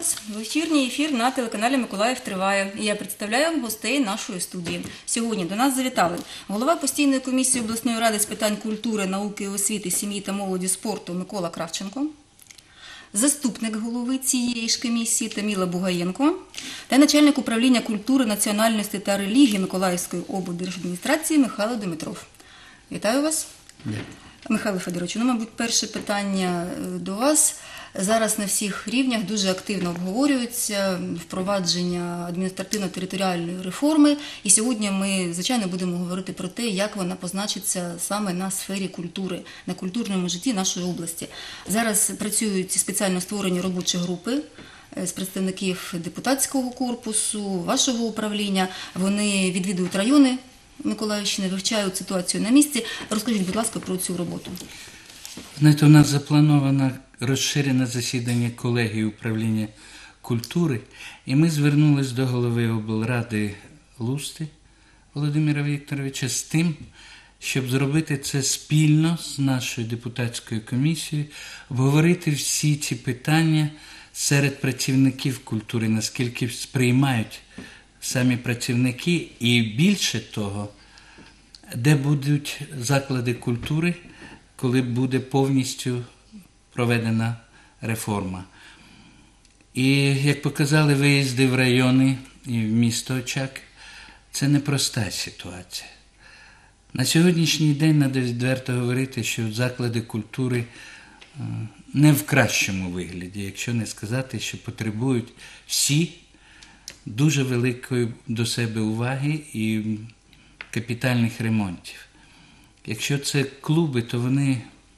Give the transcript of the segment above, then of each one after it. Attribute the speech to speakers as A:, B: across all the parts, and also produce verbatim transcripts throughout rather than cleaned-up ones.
A: вас! Вечірній ефір на телеканалі «Миколаїв» триває. І я представляю гостей нашої студії. Сьогодні до нас завітали голова постійної комісії обласної ради з питань культури, науки, освіти, сім'ї та молоді спорту Микола Кравченко, заступник голови цієї ж комісії Таміла Бугаєнко та начальник управління культури, національності та релігії Миколаївської облдержадміністрації Михайло Димитров. Вітаю вас!
B: Дякую.
A: Михайло Федоровичу, ну, мабуть, перше питання до вас. Зараз на всіх рівнях дуже активно обговорюється впровадження адміністративно-територіальної реформи. І сьогодні ми, звичайно, будемо говорити про те, як вона позначиться саме на сфері культури, на культурному житті нашої області. Зараз працюють спеціально створені робочі групи з представників депутатського корпусу, вашого управління. Вони відвідують райони Миколаївщини, вивчають ситуацію на місці. Розкажіть, будь ласка, про цю роботу.
B: Знаєте, у нас заплановано розширене засідання колегії управління культури, і ми звернулись до голови облради Лусти Володимира Вікторовича з тим, щоб зробити це спільно з нашою депутатською комісією, обговорити всі ці питання серед працівників культури, наскільки сприймають самі працівники, і більше того, де будуть заклади культури, коли буде повністю проведена реформа. І, як показали виїзди в райони і в місто Очаків, це непроста ситуація. На сьогоднішній день треба відверто говорити, що заклади культури не в кращому вигляді, якщо не сказати, що потребують всі дуже великої до себе уваги і капітальних ремонтів. Якщо це клуби, то вони,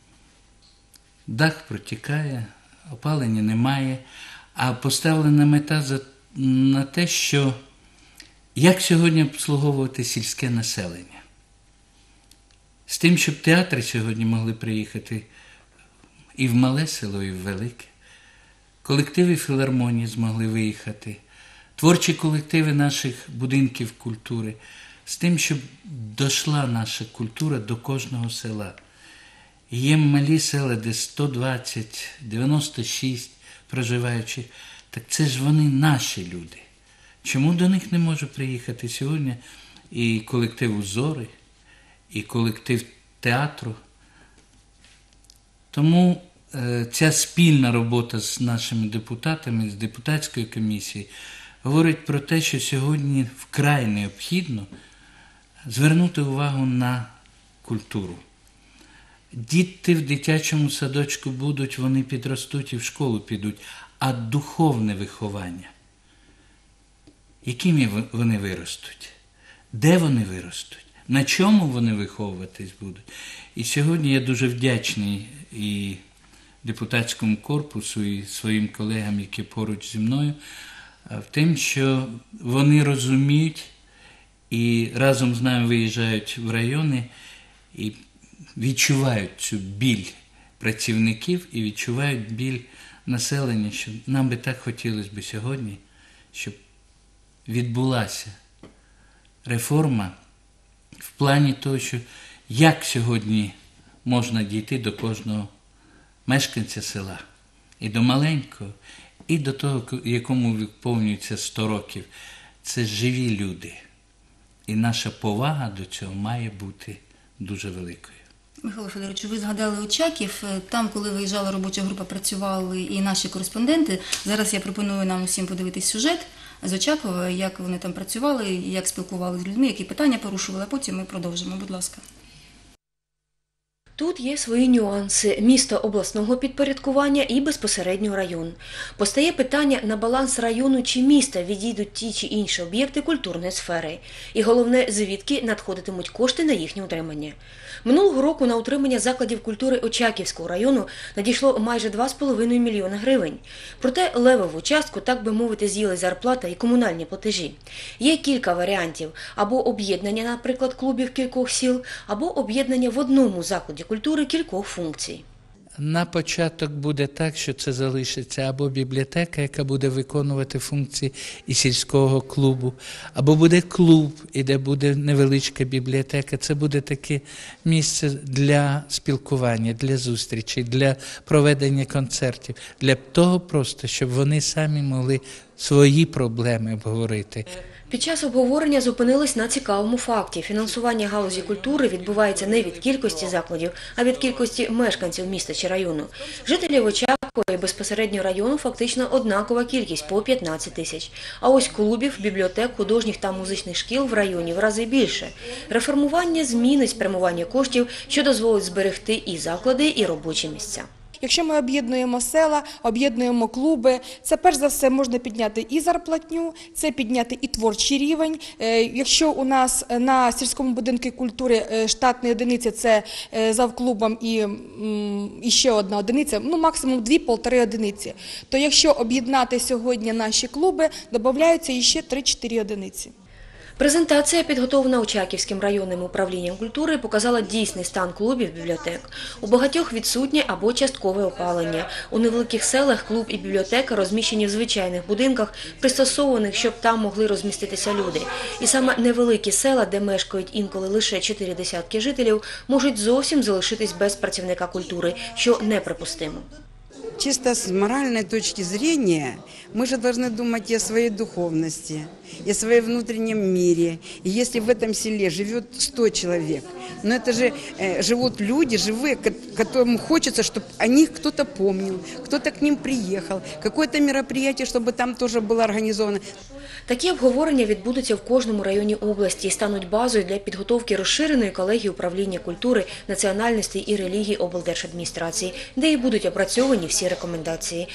B: дах протікає, опалення немає, а поставлена мета за, на те, що як сьогодні обслуговувати сільське населення. З тим, щоб театри сьогодні могли приїхати і в мале село, і в велике. Колективи філармонії змогли виїхати, творчі колективи наших будинків культури, з тим, щоб дійшла наша культура до кожного села. Є малі села, де сто двадцять, дев'яносто шість проживаючих, так це ж вони наші люди. Чому до них не може приїхати сьогодні і колектив «Узори», і колектив театру? Тому е, ця спільна робота з нашими депутатами, з депутатською комісією, говорить про те, що сьогодні вкрай необхідно звернути увагу на культуру. Діти в дитячому садочку будуть, вони підростуть і в школу підуть, а духовне виховання, якими вони виростуть, де вони виростуть, на чому вони виховуватись будуть. І сьогодні я дуже вдячний і депутатському корпусу, і своїм колегам, які поруч зі мною, в тим, що вони розуміють і разом з нами виїжджають в райони і відчувають цю біль працівників і відчувають біль населення, що нам би так хотілося б сьогодні, щоб відбулася реформа в плані того, що як сьогодні можна дійти до кожного мешканця села, і до маленького, і до того, якому виповнюється сто років. Це живі люди. І наша повага до цього має бути дуже великою.
A: Михайло Федорович, ви згадали Очаків. Там, коли виїжджала робоча група, працювали і наші кореспонденти. Зараз я пропоную нам усім подивитись сюжет з Очакова, як вони там працювали, як спілкувалися з людьми, які питання порушували, а потім ми продовжимо. Будь ласка.
C: Тут є свої нюанси – місто обласного підпорядкування і безпосередньо район. Постає питання, на баланс району чи міста відійдуть ті чи інші об'єкти культурної сфери. І головне, звідки надходитимуть кошти на їхнє утримання. Минулого року на утримання закладів культури Очаківського району надійшло майже два з половиною мільйона гривень. Проте левову частку, так би мовити, з'їли зарплата і комунальні платежі. Є кілька варіантів – або об'єднання, наприклад, клубів кількох сіл, або об'єднання в одному закладі культури кількох функцій.
B: На початок буде так, що це залишиться або бібліотека, яка буде виконувати функції і сільського клубу, або буде клуб, і де буде невеличка бібліотека. Це буде таке місце для спілкування, для зустрічей, для проведення концертів, для того просто, щоб вони самі могли свої проблеми обговорити.
C: Під час обговорення зупинились на цікавому факті. Фінансування галузі культури відбувається не від кількості закладів, а від кількості мешканців міста чи району. Жителів Очакова і безпосередньо району фактично однакова кількість – по п'ятнадцять тисяч. А ось клубів, бібліотек, художніх та музичних шкіл в районі в рази більше. Реформування змінить спрямування коштів, що дозволить зберегти і заклади, і робочі місця.
D: Якщо ми об'єднуємо села, об'єднуємо клуби, це перш за все можна підняти і зарплатню, це підняти і творчий рівень. Якщо у нас на сільському будинку культури штатні одиниці – це завклубом і, і ще одна одиниця, ну максимум дві-півтори одиниці, то якщо об'єднати сьогодні наші клуби, додаються ще три-чотири одиниці.
C: Презентація, підготовлена Очаківським районним управлінням культури, показала дійсний стан клубів, бібліотек. У багатьох відсутнє або часткове опалення. У невеликих селах клуб і бібліотека розміщені в звичайних будинках, пристосованих, щоб там могли розміститися люди. І саме невеликі села, де мешкають інколи лише чотири десятки жителів, можуть зовсім залишитись без працівника культури, що неприпустимо.
E: Чисто с моральной точки зрения мы же должны думать и о своей духовности, и о своем внутреннем мире. И если в этом селе живет сто человек, но это же э, живут люди живые, которым хочется, чтобы о них кто-то помнил, кто-то к ним приехал, какое-то мероприятие, чтобы там тоже было организовано.
C: Такі обговорення відбудуться в кожному районі області і стануть базою для підготовки розширеної колегії управління культури, національностей і релігій облдержадміністрації, де і будуть опрацьовані всі рекомендації.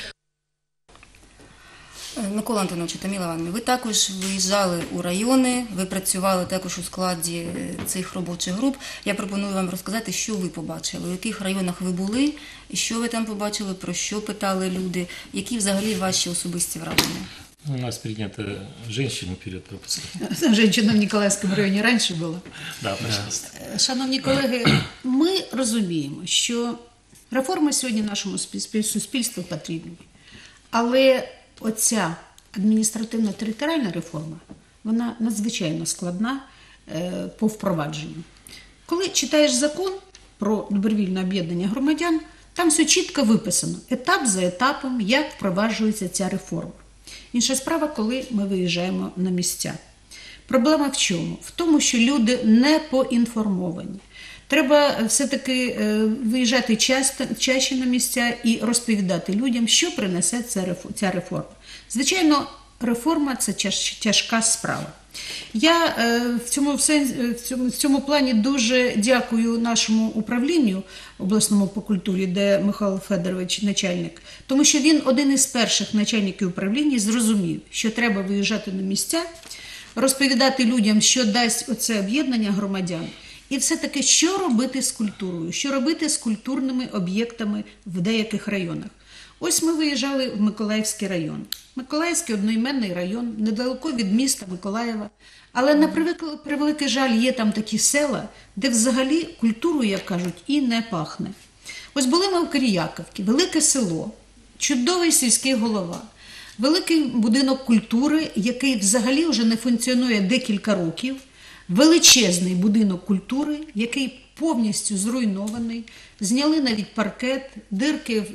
A: Микола Антонович, Таміла Івановна, ви також виїжджали у райони, ви працювали також у складі цих робочих груп. Я пропоную вам розказати, що ви побачили, у яких районах ви були, і що ви там побачили, про що питали люди, які взагалі ваші особисті враження.
F: У нас принято женщину вперед пропускать.
G: Женщина в Ніколаївському районі раніше була.
F: Да, пожалуйста.
G: Шановні колеги, ми розуміємо, що реформи сьогодні нашому суспільству потрібні. Але оця адміністративно-територіальна реформа, вона надзвичайно складна по впровадженню. Коли читаєш закон про добровільне об'єднання громадян, там все чітко виписано, етап за етапом, як впроваджується ця реформа. Інша справа, коли ми виїжджаємо на місця. Проблема в чому? В тому, що люди не поінформовані. Треба все-таки виїжджати часто, чаще на місця і розповідати людям, що принесе ця реформа. Звичайно, реформа – це тяжка справа. Я в цьому, в цьому, в цьому плані дуже дякую нашому управлінню обласному по культурі, де Михайло Федорович начальник, тому що він один із перших начальників управління зрозумів, що треба виїжджати на місця, розповідати людям, що дасть оце об'єднання громадян, і все-таки, що робити з культурою, що робити з культурними об'єктами в деяких районах. Ось ми виїжджали в Миколаївський район. Миколаївський одноіменний район, недалеко від міста Миколаєва. Але на превеликий жаль є там такі села, де взагалі культурою, як кажуть, і не пахне. Ось були ми в Киріяковці, велике село, чудовий сільський голова, великий будинок культури, який взагалі вже не функціонує декілька років, величезний будинок культури, який повністю зруйнований, зняли навіть паркет, дирки в,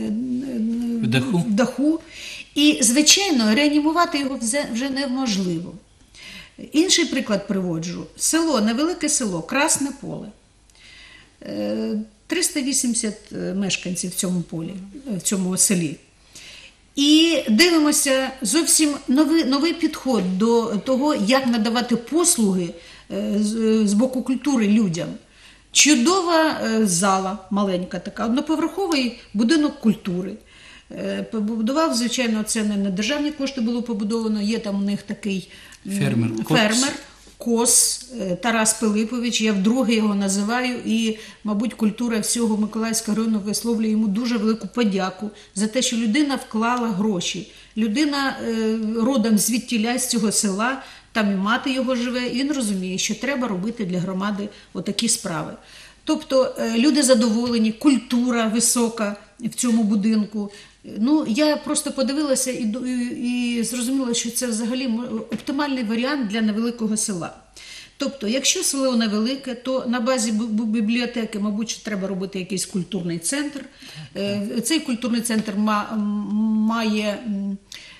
B: в, даху.
G: в даху. І, звичайно, реанімувати його вже неможливо. Інший приклад приводжу. Село, невелике село, Красне Поле. триста вісімдесят мешканців в цьому полі, в цьому селі. І дивимося зовсім новий, новий підход до того, як надавати послуги з боку культури людям. Чудова зала, маленька така, одноповерховий будинок культури. Побудував, звичайно, це не на державні кошти було побудовано, є там у них такий
B: фермер,
G: фермер Кос Тарас Пилипович, я вдруге його називаю, і, мабуть, культура всього Миколаївського району висловлює йому дуже велику подяку за те, що людина вклала гроші. Людина родом звідтіля, з цього села, там і мати його живе, і він розуміє, що треба робити для громади отакі справи. Тобто е, люди задоволені, культура висока в цьому будинку. Ну, я просто подивилася і, ду- і, і зрозуміла, що це взагалі м- оптимальний варіант для невеликого села. Тобто, якщо село невелике, то на базі бі- бі- бібліотеки, мабуть, що треба робити якийсь культурний центр. Е, Цей культурний центр ма- м- має, м,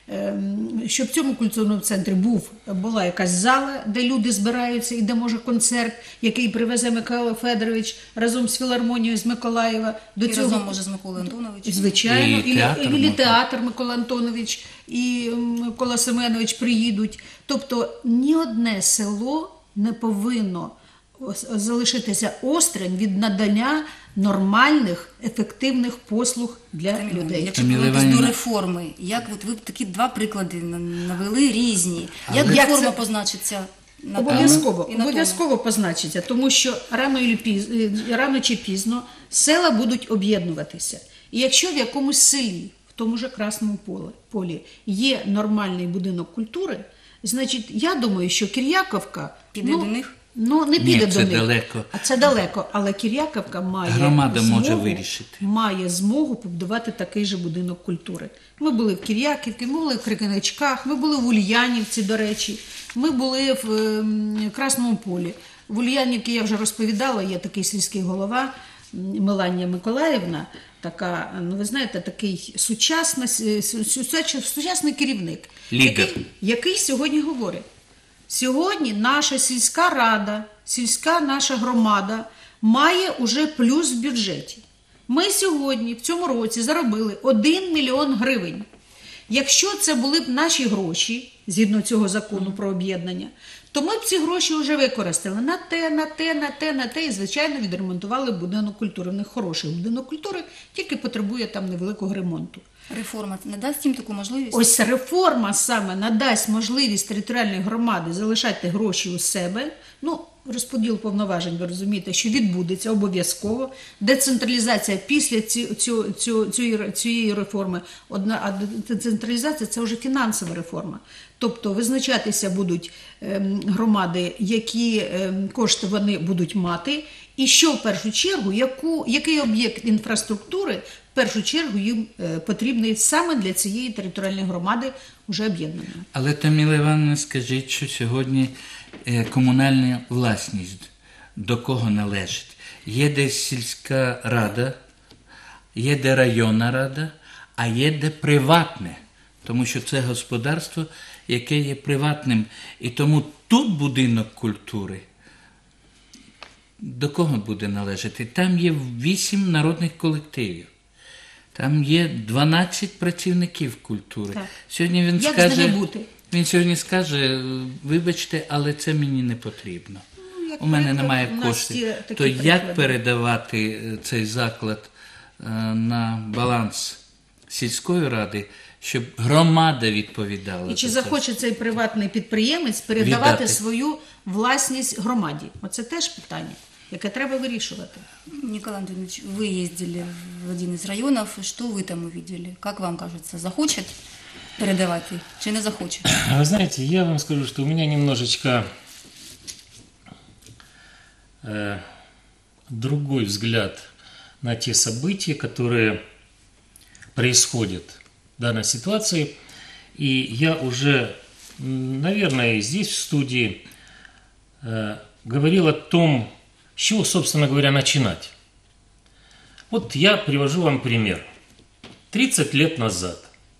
G: ем, щоб в цьому культурному центрі був, була якась зала, де люди збираються і де може концерт, який привезе Михайло Федорович разом з філармонією з Миколаєва. До
A: І разом, може, з Миколою Антоновичем.
G: Звичайно,
B: І
G: і,
B: театр
G: і,
B: Микола.
G: театр Микола Антонович, і Микола Семенович приїдуть. Тобто ні одне село не повинно ос- залишитися осторонь від надання нормальних, ефективних послуг для
A: Таміла,
G: людей.
A: Якщо
B: Таміла
A: повернутися до
B: Іванівна.
A: реформи, як от ви такі два приклади на- навели різні, як
G: Як
A: реформа
G: це-
A: позначиться на
G: Обов'язково,
A: тому і на
G: обов'язково позначиться, тому що рано, і піз, е, рано чи пізно села будуть об'єднуватися. І якщо в якомусь селі, в тому же Красному полі, полі є нормальний будинок культури, значить, я думаю, що Кір'яковка
A: Піде
G: ну,
A: до них?
G: Ну, не
B: Ні,
G: піде
B: це
G: до них.
B: далеко.
G: А це далеко. Але Кір'яковка має
B: Громада може
G: змогу,
B: вирішити.
G: має змогу побудувати такий же будинок культури. Ми були в Кір'яківці, ми були в Крикиничках, ми були в Ульянівці, до речі, ми були в ем, Красному полі. В Ульянівці я вже розповідала, є такий сільський голова м, Меланія Миколаївна, така, ну ви знаєте, такий сучасна, с- сучасний, сучасний керівник,
B: Лідер.
G: який, який сьогодні говорить. Сьогодні наша сільська рада, сільська наша громада має уже плюс в бюджеті. Ми сьогодні в цьому році заробили один мільйон гривень. Якщо це були б наші гроші, згідно цього закону про об'єднання, то ми б ці гроші вже використали на те, на те, на те, на те, і, звичайно, відремонтували б будинок культури. В них хороший будинок культури, тільки потребує там невеликого ремонту.
A: реформа не дасть їм таку можливість?
G: Ось реформа саме надасть можливість територіальної громади залишати гроші у себе. Ну, розподіл повноважень, ви розумієте, що відбудеться обов'язково. Децентралізація після ці, цю, цю, цієї, цієї реформи, одна, а децентралізація – це вже фінансова реформа. Тобто визначатися будуть ем, громади, які ем, кошти вони будуть мати, і що в першу чергу, яку, який об'єкт інфраструктури в першу чергу їм е, потрібний саме для цієї територіальної громади вже об'єднаної.
B: Але, Таміла Івановна, скажіть, що сьогодні е, комунальна власність до кого належить? Є де сільська рада, є де районна рада, а є де приватне. Тому що це господарство, яке є приватним. І тому тут будинок культури до кого буде належати? Там є вісім народних колективів. Там є дванадцять працівників культури.
G: Так.
B: Сьогодні він
G: Як з
B: скаже,
G: ними бути?
B: він сьогодні скаже, вибачте, але це мені не потрібно.
G: як
B: У мене
G: приклад,
B: немає
G: у нас
B: коштів.
G: є такі
B: То як
G: приклади.
B: передавати е, цей заклад е, на баланс сільської ради, щоб громада відповідала?
G: І чи
B: за це?
G: захоче цей приватний підприємець передавати
B: Віддати.
G: свою власність громаді? Оце теж питання, яке треба вирішувати.
A: Николай Антонович, вы ездили в один из районов, что вы там увидели? Как вам кажется, захочет передавать чи не захочет?
F: А вы знаете, я вам скажу, что у меня немножечко э, другой взгляд на те события, которые происходят в данной ситуации. И я уже, м, наверное, здесь в студии э, говорил о том, с чего, собственно говоря, начинать. Вот я привожу вам пример. тридцать лет назад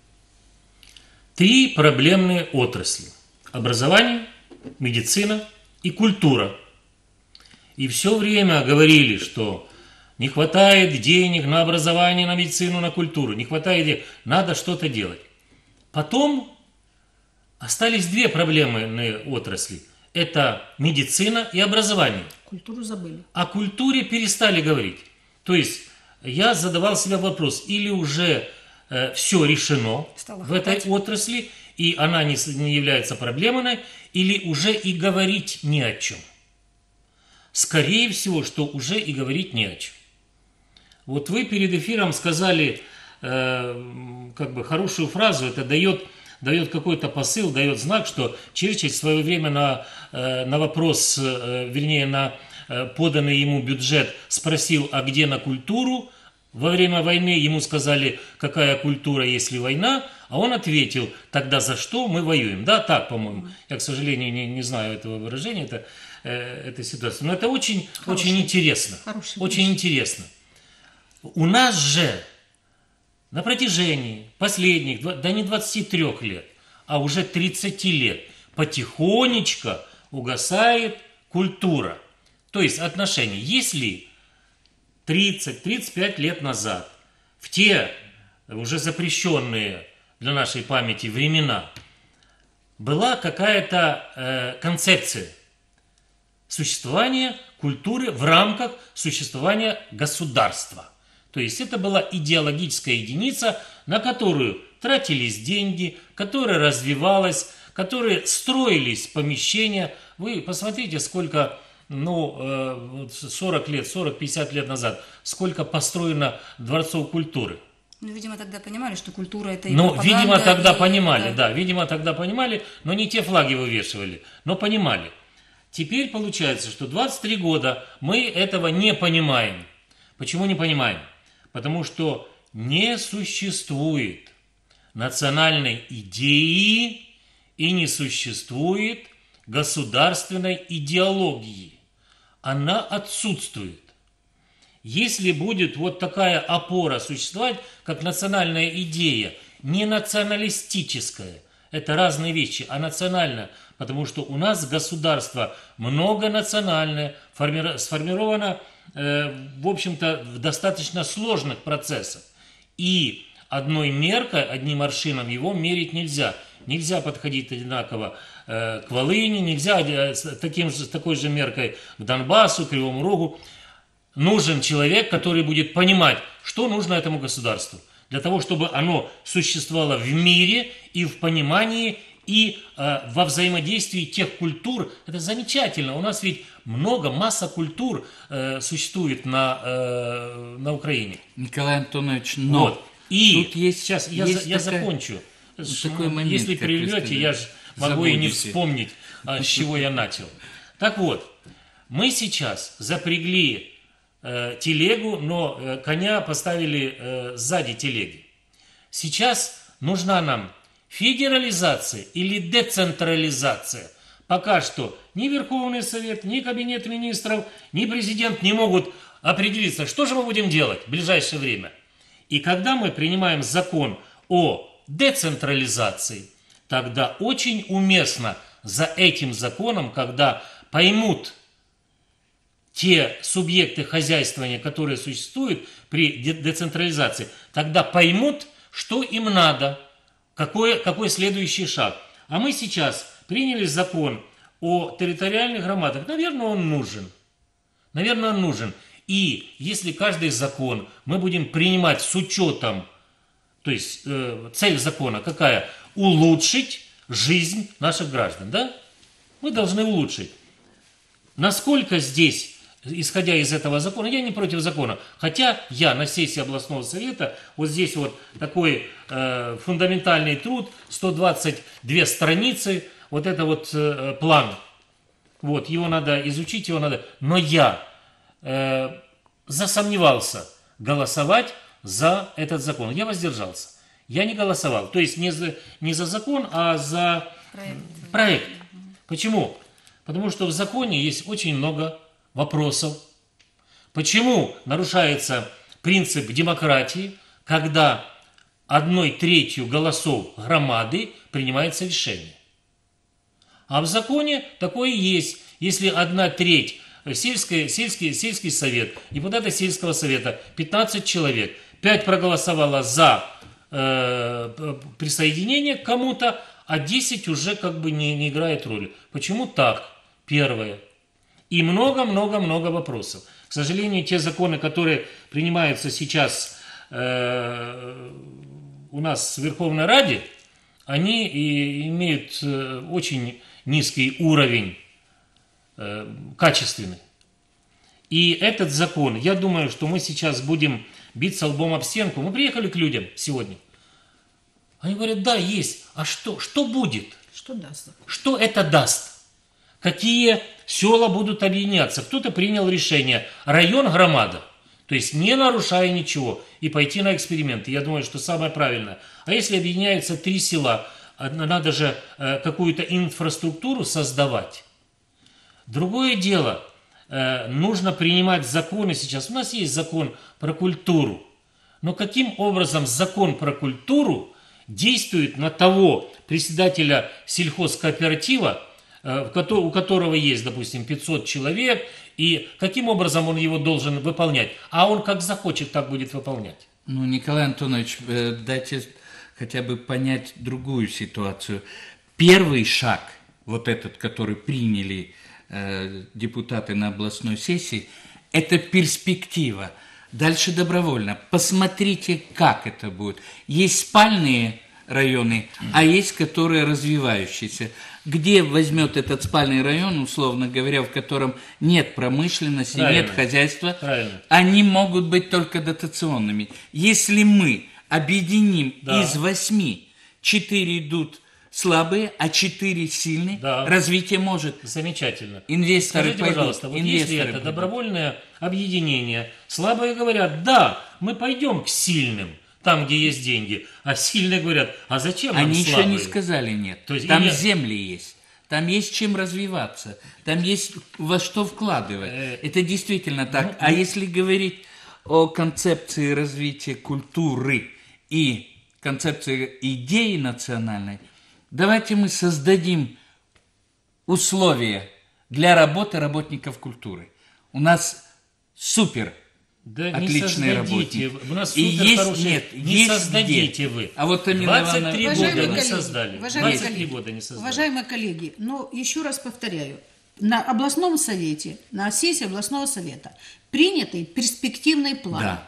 F: три проблемные отрасли – образование, медицина и культура. И все время говорили, что не хватает денег на образование, на медицину, на культуру, не хватает денег, надо что-то делать. Потом остались две проблемные отрасли – это медицина и образование.
G: Культуру забыли.
F: О культуре перестали говорить. То есть я задавал себе вопрос, или уже э, все решено
A: Стало
F: в этой
A: хватать.
F: отрасли, и она не, с- не является проблемной, или уже и говорить не о чем. Скорее всего, что уже и говорить не о чем. Вот вы перед эфиром сказали э, как бы хорошую фразу, это дает, дает какой-то посыл, дает знак, что Черчилль в свое время на, э, на вопрос, э, вернее, на э, поданный ему бюджет, спросил, а где на культуру? Во время войны ему сказали, какая культура, если война, а он ответил, тогда за что мы воюем? Да, так, по-моему. Я, к сожалению, не, не знаю этого выражения, это, э, этой ситуации. Но это очень, очень интересно.
G: Хороший
F: Очень интересно. У нас же на протяжении последних, да не двадцати трёх лет, а уже тридцати лет, потихонечку угасает культура. То есть отношения. Если тридцать-тридцать пять лет назад, в те уже запрещенные для нашей памяти времена, была какая-то э, концепция существования культуры в рамках существования государства. То есть это была идеологическая единица, на которую тратились деньги, которая развивалась, которые строились помещения. Вы посмотрите, сколько, ну, сорок лет, сорок-пятьдесят лет назад, сколько построено дворцов культуры.
A: Ну, видимо, тогда понимали, что культура это и
F: Ну,
A: пропаганда,
F: видимо, тогда
A: и-
F: понимали, да. видимо, тогда понимали, но не те флаги вывешивали, но понимали. Теперь получается, что двадцать три года мы этого не понимаем. Почему не понимаем? Потому что не существует национальной идеи и не существует государственной идеологии. Она отсутствует. Если будет вот такая опора существовать, как национальная идея, не националистическая, это разные вещи, а национальная, потому что у нас государство многонациональное, форми- сформировано, э, в общем-то, в достаточно сложных процессах. И одной меркой, одним аршином его мерить нельзя. Нельзя подходить одинаково э, к Волыни, нельзя э, с, таким же, с такой же меркой к Донбассу, к Кривому Рогу. Нужен человек, который будет понимать, что нужно этому государству, для того, чтобы оно существовало в мире и в понимании, и э, во взаимодействии тех культур. Это замечательно. У нас ведь много, масса культур э, существует на, э, на Украине.
B: Николай Антонович, но
F: Вот. И
B: тут есть,
F: сейчас я,
B: есть
F: за- я
B: такая-
F: закончу.
B: вот такой момент,
F: Если
B: как вы
F: прервете,
B: сказали,
F: я же могу и не
B: забудете.
F: вспомнить, а, с чего я начал. Так вот, мы сейчас запрягли э, телегу, но э, коня поставили э, сзади телеги. Сейчас нужна нам федерализация или децентрализация. Пока что ни Верховный Совет, ни Кабинет Министров, ни президент не могут определиться, что же мы будем делать в ближайшее время. И когда мы принимаем закон о децентрализации, тогда очень уместно за этим законом, когда поймут те субъекты хозяйствования, которые существуют при де- децентрализации, тогда поймут, что им надо, какой, какой следующий шаг. А мы сейчас приняли закон о территориальных громадах. Наверное, он нужен. Наверное, он нужен. И если каждый закон мы будем принимать с учетом, то есть э, цель закона какая? Улучшить жизнь наших граждан, да? Мы должны улучшить. Насколько здесь, исходя из этого закона, я не против закона, хотя я на сессии областного совета, вот здесь вот такой э, фундаментальный труд, сто двадцать две страницы, вот это вот э, план, вот, его надо изучить, его надо, но я э, засомневался голосовать за этот закон, я воздержался, я не голосовал, то есть не за, не за закон, а за
A: Проект.
F: проект. Почему? Потому что в законе есть очень много вопросов. Почему нарушается принцип демократии, когда одной третью голосов громады принимается решение? А в законе такое есть. Если одна треть сельской, сельский, сельский совет, депутаты сельского совета, пятнадцать человек, пять проголосовало за э, присоединение к кому-то, а десять уже как бы не, не играет роли. Почему так? Первое. И много-много-много вопросов. К сожалению, те законы, которые принимаются сейчас э, у нас в Верховной Раде, они и имеют э, очень низкий уровень э, качественный. И этот закон, я думаю, что мы сейчас будем биться лбом об стенку. Мы приехали к людям сегодня. Они говорят, да, есть. А что? Что будет?
G: Что даст закон?
F: Что это даст? какие села будут объединяться. Кто-то принял решение район-громада, то есть не нарушая ничего, и пойти на эксперименты. Я думаю, что самое правильное. А если объединяются три села, надо же э, какую-то инфраструктуру создавать. Другое дело, э, нужно принимать законы сейчас. У нас есть закон про культуру. Но каким образом закон про культуру действует на того председателя сельхозкооператива, э, у которого есть, допустим, пятьсот человек, и каким образом он его должен выполнять? А он как захочет, так будет выполнять.
B: Ну, Николай Антонович, э, дайте хотя бы понять другую ситуацию. Первый шаг, вот этот, который приняли э, депутаты на областной сессии, это перспектива. Дальше добровольно. Посмотрите, как это будет. Есть спальные районы, а есть, которые развивающиеся. Где возьмет этот спальный район, условно говоря, в котором нет промышленности,
F: Правильно.
B: нет хозяйства,
F: Правильно.
B: они могут быть только дотационными. Если мы объединим
F: Да.
B: из восьми, четыре идут слабые, а четыре сильные,
F: Да.
B: развитие может.
F: Замечательно.
B: Инвесторы
F: Скажите,
B: пойдут,
F: пожалуйста, вот если
B: инвесторы
F: это
B: пойдут.
F: добровольное объединение, слабые говорят, да, мы пойдем к сильным, там, где есть деньги, а сильные говорят, а зачем нам
B: Они еще
F: слабые?
B: не сказали нет.
F: То есть
B: Там
F: или-
B: земли есть. Там есть чем развиваться. Там есть во что вкладывать.
F: Э,
B: Это действительно так.
F: ну,
B: А если говорить о концепции развития культуры и концепции идеи национальной, давайте мы создадим условия для работы работников культуры. У нас супер
F: Да не
B: отличные
F: создадите.
B: работники.
F: У нас
B: И
F: супер
B: есть-
F: хорошие.
B: нет,
F: не
B: есть
F: создадите
B: где.
F: вы.
B: А вот Амина
F: двадцать
B: Ивановна-
F: три
G: Уважаемые
F: года не
G: коллеги,
F: создали.
G: уважаемые
F: двадцать три
G: коллеги,
F: года не создали.
G: Уважаемые коллеги, но еще раз повторяю, на областном совете, на сессии областного совета принятый перспективный план.
B: Да.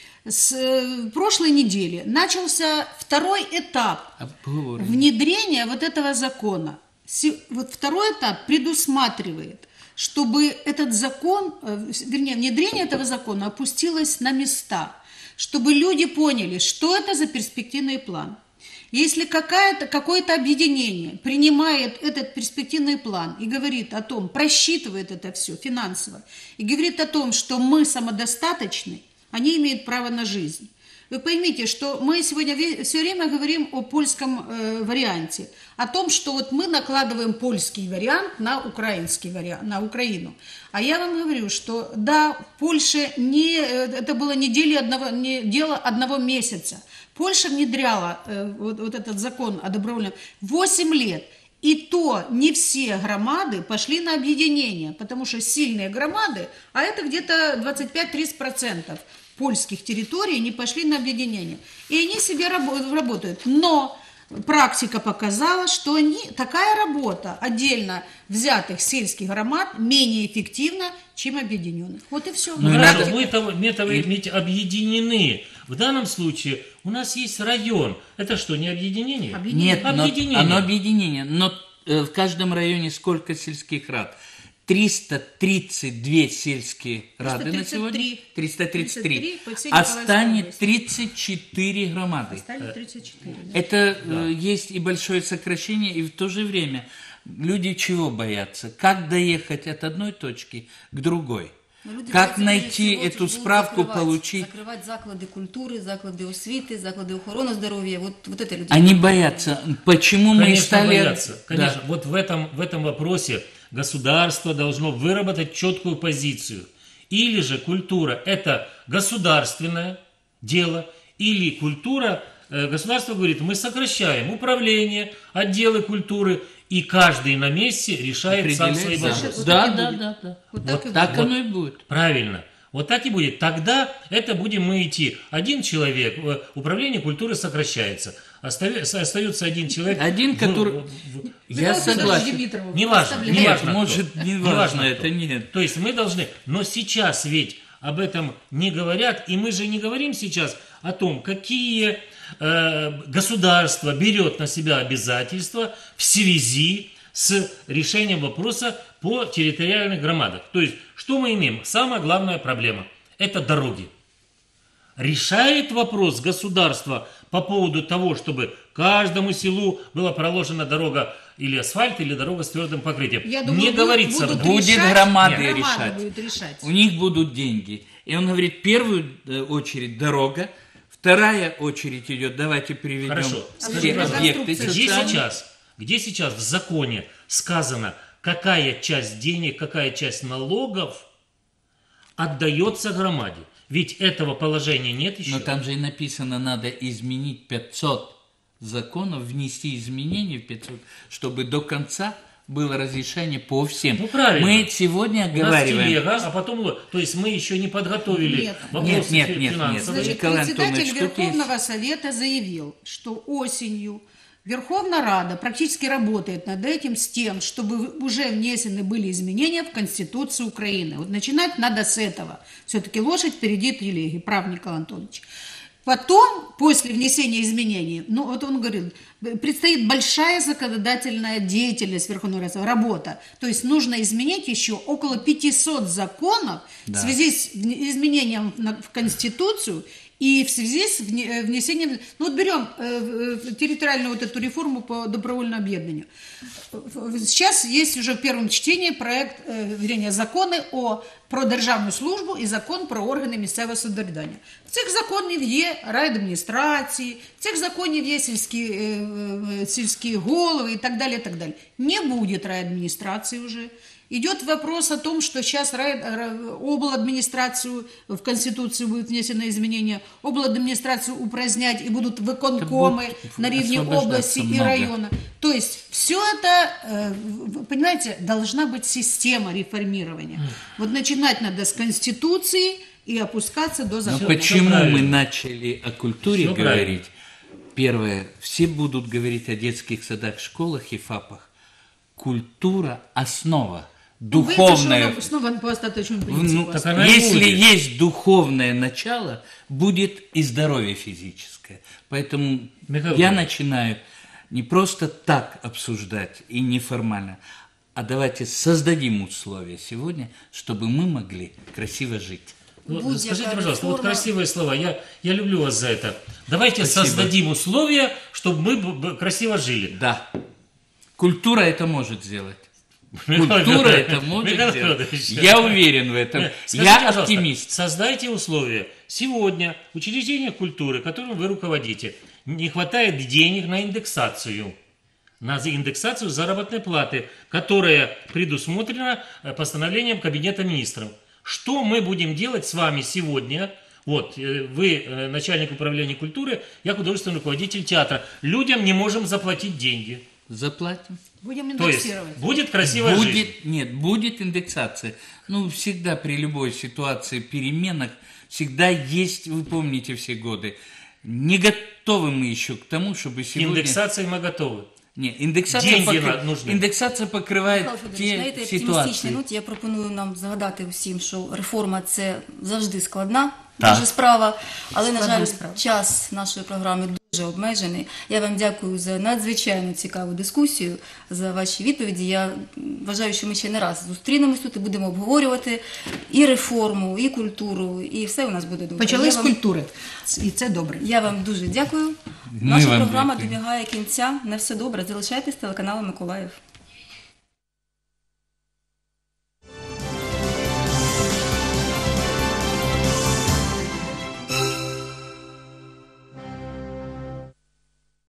G: С э, прошлой недели начался второй этап
B: Обговорим.
G: внедрения вот этого закона. Се- Вот второй этап предусматривает, чтобы этот закон, э, вернее, внедрение этого закона опустилось на места, чтобы люди поняли, что это за перспективный план. Если какая-то, какое-то объединение принимает этот перспективный план и говорит о том, просчитывает это все финансово, и говорит о том, что мы самодостаточны, они имеют право на жизнь. Вы поймите, что мы сегодня все время говорим о польском э, варианте, о том, что вот мы накладываем польский вариант на украинский вариант, на Украину. А я вам говорю, что да, в Польше не, э, это было не дело одного, не дело одного месяца. Польша внедряла э, вот, вот этот закон о добровольном восемь лет. И то не все громады пошли на объединение, потому что сильные громады, а это где-то двадцать пять - тридцать процентов польских территорий, не пошли на объединение. И они себе рабо- работают. Но практика показала, что они, такая работа отдельно взятых сельских громад менее эффективна, чем объединенных. Вот и все.
B: Ну, и
F: Хорошо,
B: надо-
F: мы этого метода ведь объединены. В данном случае у нас есть район. Это что, не объединение?
B: Нет, но
F: Объединение.
B: оно объединение. Но э, в каждом районе сколько сельских рад? триста тридцать две сельские рады на сегодня. триста тридцать три.
G: по всей
B: А
G: Николаевской
B: станет
G: области.
B: тридцать четыре громады.
G: Стали тридцать четыре. да.
B: Это э, есть и большое сокращение, и в то же время люди чего боятся? Как доехать от одной точки к другой?
A: Но люди
B: Как
A: бояться
B: найти
A: всього,
B: эту
A: будуть
B: справку,
A: закривати,
B: получить?
A: Закривати заклади культури, заклади освіти, заклади охорони здоров'я. Вот, вот это люди.
B: Они боятся. Почему мы
F: Конечно,
B: стали...
F: боятся.
B: Да.
F: Конечно, вот в этом, в этом вопросе государство должно выработать четкую позицию. Или же культура – это государственное дело, или культура, э, государство говорит, мы сокращаем управление, отделы культуры, и каждый на месте решает сам свои
B: Определяет
F: вопросы.
B: сам.
G: Вот
B: Да,
G: так и
B: да,
G: будет.
B: да, да.
G: Вот так и
B: Так
F: будет.
B: оно и будет.
F: Правильно. Вот так и будет. Тогда это будем мы идти. Один человек, э, управление культуры сокращается. Оставя- остается один человек.
B: Один,
F: в-
B: который-
F: в- в-
B: Я
G: Давайте
B: согласен.
G: Димитрову
F: Неважно,
G: поставляем.
B: Нет,
F: неважно кто.
B: может, не важно, это нет.
F: То есть мы должны, но сейчас ведь об этом не говорят, и мы же не говорим сейчас о том, какие э, государство берет на себя обязательства в связи с решением вопроса по территориальных громадах. То есть, что мы имеем? Самая главная проблема – это дороги. решает вопрос государства по поводу того, чтобы каждому селу была проложена дорога или асфальт, или дорога с твердым покрытием.
G: Я думаю,
F: не
G: бу-
F: говорится.
G: будут
B: Будет
G: решать,
B: громады
G: Нет.
B: решать.
G: Громада будет решать.
B: У них будут деньги. И он говорит, первую э, очередь дорога, вторая очередь идет, давайте приведем
F: Хорошо.
B: все
F: Скажите, пожалуйста,
B: объекты
F: где
B: социальные.
F: сейчас, где сейчас в законе сказано, какая часть денег, какая часть налогов отдается громаде? Ведь этого положения нет еще.
B: Но там же и написано, надо изменить пятьсот законов, внести изменения в пятьсот, чтобы до конца было разрешение по всем.
F: Ну, правильно.
B: Мы сегодня
F: У нас
B: оговариваем...
F: телега, а потом... ло- То есть мы еще не подготовили
G: Нет.
F: вопросы
B: Нет, нет, нет, нет.
F: финансовые.
G: Значит,
B: Николай
G: председатель
B: Антонович, тут
G: Верховного Совета заявил, что осенью Верховная Рада практически работает над этим с тем, чтобы уже внесены были изменения в Конституцию Украины. Вот начинать надо с этого. Все-таки лошадь впереди телеги, прав Николай Антонович. Потом, после внесения изменений, ну вот он говорил, предстоит большая законодательная деятельность Верховного Рады, работа. То есть нужно изменить еще около пятисот законов
B: Да.
G: в связи с вне- изменением на- в Конституцию и в связи с вне- э, внесением... Ну вот берем э, э, территориальную вот эту реформу по добровольному объединению. Сейчас есть уже в первом чтении проект, э, вернее, закони о про державну службу і закон про органи місцевого самоврядування. В цих законів є райадміністрації, в цих законів є сільські, е, е, сільські голови и так далее, и так далее. Не будет райадминистрации уже. Идет вопрос о том, что сейчас рай, ра- обладминистрацию в Конституцию будет внесено изменение, обладминистрацию упразднять и будут выконкомы
B: будет
G: на рівні
B: освобождаться
G: области и
B: много.
G: района. То есть все это, э, вы понимаете, должна быть система реформирования. Вот начинать надо с Конституции и опускаться до
B: Но
G: закона.
B: почему
F: правильно.
B: мы начали о культуре
F: Всё
B: говорить?
F: правильно.
B: Первое, все будут говорить о детских садах, школах и ФАПах. Культура – основа, духовная.
G: Вы снова по остаточному
B: Ну,
G: принципу.
F: так она и
B: если
F: будет.
B: есть духовное начало, будет и здоровье физическое. Поэтому
F: Михаил
B: я
F: Иванович.
B: начинаю не просто так обсуждать и неформально, а давайте создадим условия сегодня, чтобы мы могли красиво жить.
F: Ну,
A: Будь-яка
F: скажите, пожалуйста, вот
A: реформа.
F: красивые слова. Я, я люблю вас за это. Давайте
B: Спасибо.
F: создадим условия, чтобы мы б- б- красиво жили.
B: Да, культура это может сделать.
F: Михаил
B: Культура
F: Федорович,
B: это может
F: Михаил
B: сделать.
F: Федорович.
B: Я уверен в этом.
F: Скажите,
B: Я
F: пожалуйста,
B: оптимист.
F: Создайте условия. Сегодня учреждение культуры, которым вы руководите, не хватает денег на индексацию. На за- индексацию заработной платы, которая предусмотрена э, постановлением Кабинета министров. Что мы будем делать с вами сегодня? Вот, э, вы э, начальник управления культуры, я художественный руководитель театра. Людям не можем заплатить деньги.
B: Заплатим.
G: Будем
F: То есть
G: индексировать.
F: будет красивая
B: Будет,
F: жизнь.
B: нет, будет индексация. Ну, всегда при любой ситуации, переменах, всегда есть, вы помните все годы, не готовы мы еще к тому, чтобы сегодня...
F: Индексации мы готовы.
B: Нет, индексация,
F: Деньги
B: покры-
F: на- нужны.
B: индексация покрывает
A: Михайло Федорович, на
B: те
A: этой оптимістичній
B: ситуации.
A: ноті я пропоную нам згадати усім, що реформа – це завжди складна
B: Так.
A: дуже справа, але, на
G: Складна
A: жаль,
G: справа.
A: час нашої програми дуже обмежений. Я вам дякую за надзвичайно цікаву дискусію, за ваші відповіді. Я вважаю, що ми ще не раз зустрінемось тут і будемо обговорювати і реформу, і культуру, і все у нас буде добре.
G: Почали
A: Я
G: з
A: вам-
G: культури. І це добре.
A: Я вам дуже дякую.
B: Ми
A: Наша
B: вам
A: програма
B: дякуємо.
A: добігає кінця. На все добре. Залишайтесь телеканалом Миколаїв.